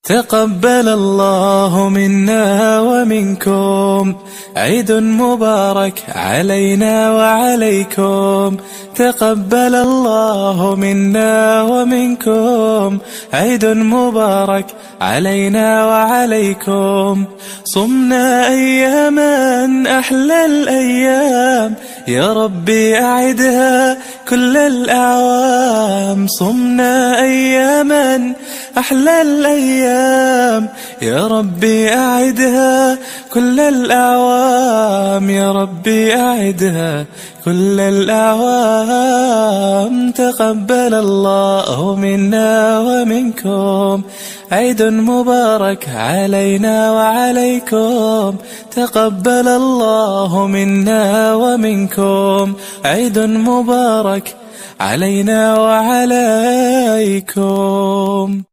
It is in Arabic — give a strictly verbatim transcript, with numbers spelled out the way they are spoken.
تقبل الله منا ومنكم عيد مبارك علينا وعليكم. تقبل الله منا ومنكم عيد مبارك علينا وعليكم. صمنا أياما أحلى الأيام يا ربي أعدها كل الأعوام. صمنا أياما أحلى الأيام يا ربي أعدها كل الأعوام. يا ربي أعدها كل الأعوام. تقبل الله منا ومنكم عيد مبارك علينا وعليكم. تقبل الله منا ومنكم عيد مبارك علينا وعليكم.